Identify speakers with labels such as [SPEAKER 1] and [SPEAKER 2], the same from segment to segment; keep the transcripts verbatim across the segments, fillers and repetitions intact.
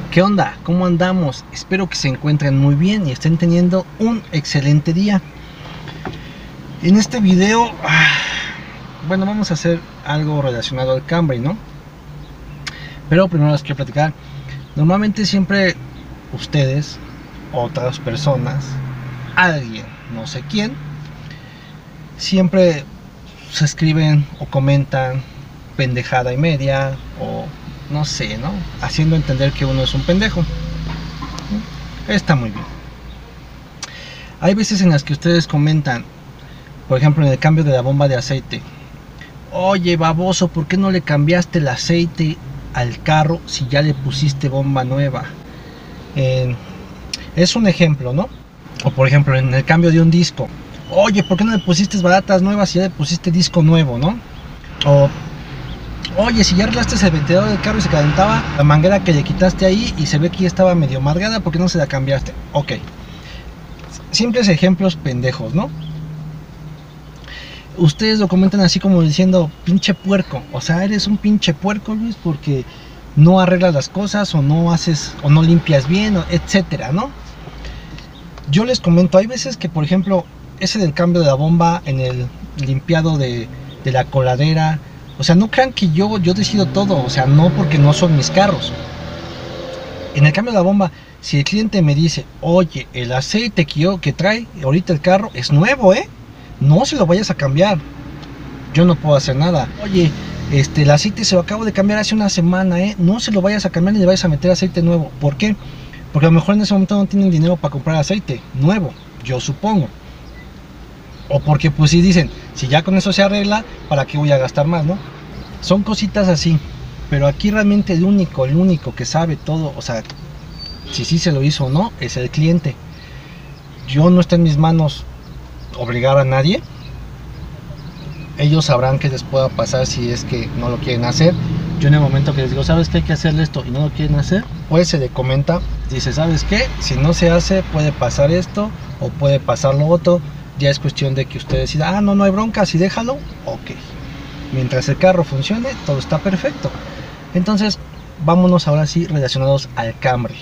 [SPEAKER 1] ¿Qué onda? ¿Cómo andamos? Espero que se encuentren muy bien y estén teniendo un excelente día. En este video, bueno, vamos a hacer algo relacionado al Camry, ¿no? Pero primero les quiero platicar. Normalmente siempre ustedes, otras personas, alguien, no sé quién, siempre se escriben o comentan pendejada y media o no sé, ¿no? Haciendo entender que uno es un pendejo. Está muy bien. Hay veces en las que ustedes comentan, por ejemplo, en el cambio de la bomba de aceite: oye, baboso, ¿por qué no le cambiaste el aceite al carro si ya le pusiste bomba nueva? Eh, es un ejemplo, ¿no? O por ejemplo, en el cambio de un disco: oye, ¿por qué no le pusiste baratas nuevas si ya le pusiste disco nuevo, ¿no? O oye, si ya arreglaste el ventilador del carro y se calentaba la manguera que le quitaste ahí y se ve que ya estaba medio amargada, ¿por qué no se la cambiaste? Ok. Simples ejemplos pendejos, ¿no? Ustedes lo comentan así como diciendo, pinche puerco. O sea, eres un pinche puerco, Luis, porque no arreglas las cosas o no haces o no limpias bien, etcétera, ¿no? Yo les comento, hay veces que, por ejemplo, ese del cambio de la bomba, en el limpiado de, de la coladera. O sea, no crean que yo, yo decido todo, o sea, no, porque no son mis carros. En el cambio de la bomba, si el cliente me dice, oye, el aceite que, yo, que trae ahorita el carro es nuevo, ¿eh? No se lo vayas a cambiar. Yo no puedo hacer nada. Oye, este, el aceite se lo acabo de cambiar hace una semana, ¿eh? No se lo vayas a cambiar ni le vayas a meter aceite nuevo. ¿Por qué? Porque a lo mejor en ese momento no tienen dinero para comprar aceite nuevo, yo supongo. O porque pues si dicen, si ya con eso se arregla, ¿para qué voy a gastar más, no? Son cositas así. Pero aquí realmente el único, el único que sabe todo, o sea, si sí se lo hizo o no, es el cliente. Yo no está en mis manos obligar a nadie. Ellos sabrán qué les pueda pasar si es que no lo quieren hacer. Yo en el momento que les digo, ¿sabes qué? Hay que hacerle esto y no lo quieren hacer, pues se le comenta, dice, ¿sabes qué? Si no se hace, puede pasar esto o puede pasar lo otro. Ya es cuestión de que usted decida, ah, no, no hay bronca, si déjalo, ok. Mientras el carro funcione, todo está perfecto. Entonces, vámonos ahora sí relacionados al Camry.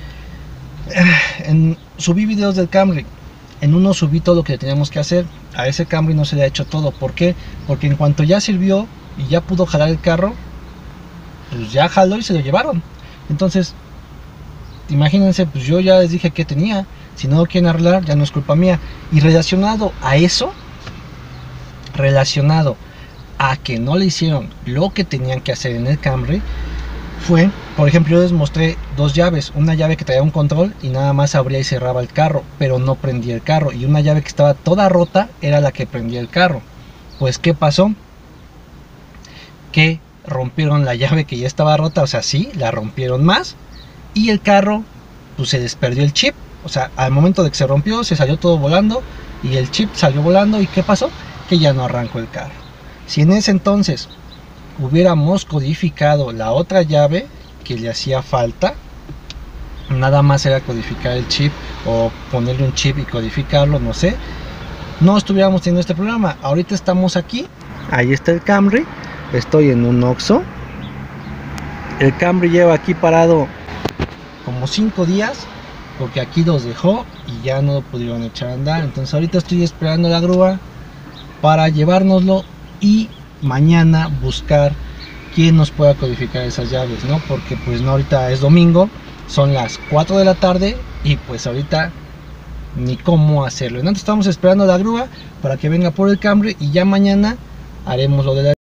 [SPEAKER 1] En, subí videos del Camry. En uno subí todo lo que teníamos que hacer. A ese Camry no se le ha hecho todo. ¿Por qué? Porque en cuanto ya sirvió y ya pudo jalar el carro, pues ya jaló y se lo llevaron. Entonces, imagínense, pues yo ya les dije que tenía. Si no lo quieren arreglar, ya no es culpa mía. Y relacionado a eso, relacionado a que no le hicieron lo que tenían que hacer en el Camry, fue, por ejemplo, yo les mostré dos llaves. Una llave que traía un control y nada más abría y cerraba el carro, pero no prendía el carro. Y una llave que estaba toda rota era la que prendía el carro. Pues, ¿qué pasó? Que rompieron la llave que ya estaba rota, o sea, sí, la rompieron más. Y el carro, pues se les perdió el chip. O sea, al momento de que se rompió, se salió todo volando y el chip salió volando. ¿Y qué pasó? Que ya no arrancó el carro. Si en ese entonces hubiéramos codificado la otra llave que le hacía falta, nada más era codificar el chip o ponerle un chip y codificarlo, no sé, no estuviéramos teniendo este problema. Ahorita estamos aquí, ahí está el Camry, estoy en un Oxxo. El Camry lleva aquí parado como cinco días, porque aquí los dejó y ya no lo pudieron echar a andar. Entonces ahorita estoy esperando la grúa para llevárnoslo y mañana buscar quién nos pueda codificar esas llaves, ¿no? Porque pues no, ahorita es domingo, son las cuatro de la tarde y pues ahorita ni cómo hacerlo. Entonces estamos esperando la grúa para que venga por el Camry y ya mañana haremos lo de la...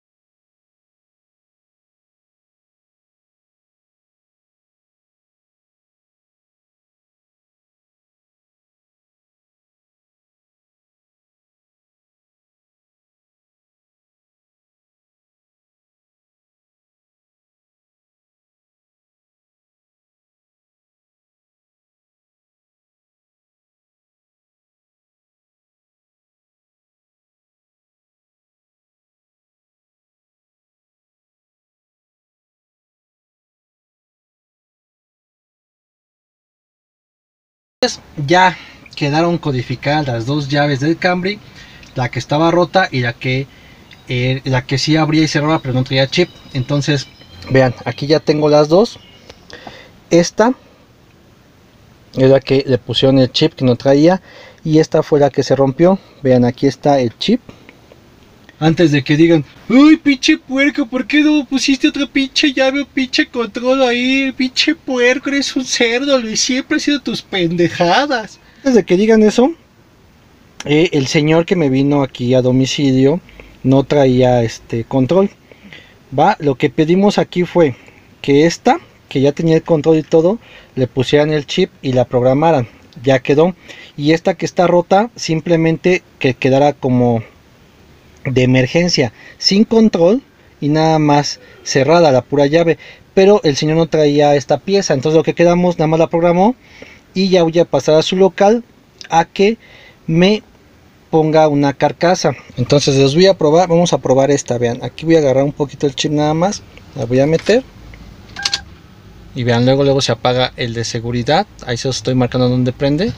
[SPEAKER 1] Ya quedaron codificadas las dos llaves del Camry, la que estaba rota y la que eh, la que sí abría y cerraba pero no traía chip. Entonces vean, aquí ya tengo las dos esta es la que le pusieron el chip que no traía, y esta fue la que se rompió. Vean, aquí está el chip. Antes de que digan, uy, pinche puerco, ¿por qué no pusiste otra pinche llave o pinche control ahí? Pinche puerco, eres un cerdo, Luis, siempre ha sido tus pendejadas. Antes de que digan eso, eh, el señor que me vino aquí a domicilio no traía este control. Va, lo que pedimos aquí fue que esta, que ya tenía el control y todo, le pusieran el chip y la programaran. Ya quedó. Y esta que está rota, simplemente que quedara como de emergencia, sin control y nada más cerrada, la pura llave. Pero el señor no traía esta pieza, entonces lo que quedamos, nada más la programó, y ya voy a pasar a su local a que me ponga una carcasa. Entonces los voy a probar, vamos a probar esta. Vean, aquí voy a agarrar un poquito el chip nada más, la voy a meter y vean, luego luego se apaga el de seguridad. Ahí se los estoy marcando donde prende,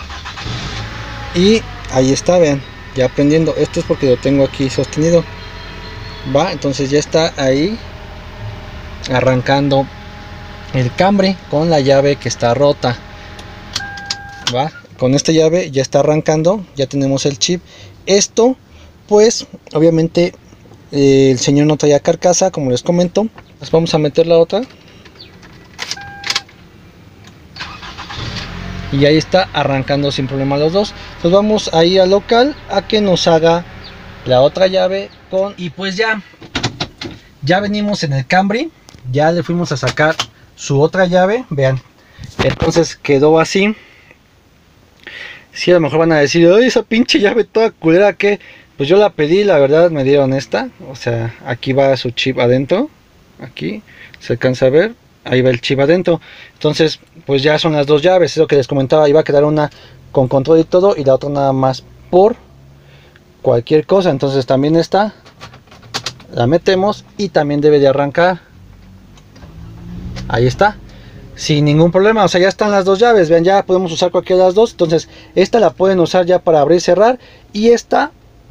[SPEAKER 1] y ahí está, vean, ya prendiendo. Esto es porque lo tengo aquí sostenido. Va, entonces ya está ahí arrancando el cambre con la llave que está rota. Va, con esta llave ya está arrancando, ya tenemos el chip. Esto pues obviamente eh, el señor no traía carcasa, como les comento. Pues vamos a meter la otra, y ahí está arrancando sin problema los dos. Entonces vamos ahí al local a que nos haga la otra llave con, y pues ya ya venimos en el Camry, ya le fuimos a sacar su otra llave. Vean, entonces quedó así. Si sí, a lo mejor van a decir, ay, esa pinche llave toda culera, que pues yo la pedí, la verdad me dieron esta. O sea, aquí va su chip adentro, aquí se alcanza a ver, ahí va el chip adentro. Entonces pues ya son las dos llaves, es lo que les comentaba. Iba a quedar una con control y todo, y la otra nada más por cualquier cosa. Entonces también esta la metemos y también debe de arrancar. Ahí está, sin ningún problema. O sea, ya están las dos llaves, vean, ya podemos usar cualquiera de las dos. Entonces esta la pueden usar ya para abrir y cerrar, y esta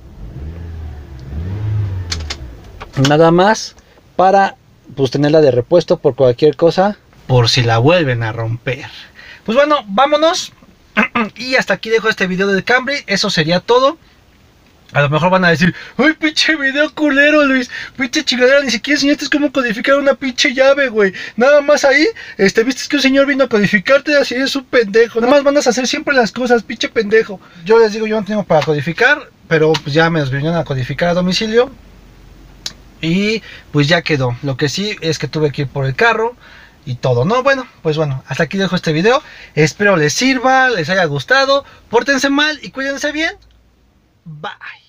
[SPEAKER 1] nada más para pues tenerla de repuesto por cualquier cosa, por si la vuelven a romper. Pues bueno, vámonos. Y hasta aquí dejo este video del Camry. Eso sería todo. A lo mejor van a decir, uy, pinche video culero, Luis, pinche chingadera, ni siquiera enseñaste cómo codificar una pinche llave, güey. Nada más ahí, este, viste que un señor vino a codificarte, así es un pendejo. Nada más van a hacer siempre las cosas, pinche pendejo. Yo les digo, yo no tengo para codificar, pero pues ya me los vinieron a codificar a domicilio. Y pues ya quedó. Lo que sí es que tuve que ir por el carro y todo, ¿no? Bueno, pues bueno, hasta aquí dejo este video. Espero les sirva, les haya gustado. Pórtense mal y cuídense bien. Bye.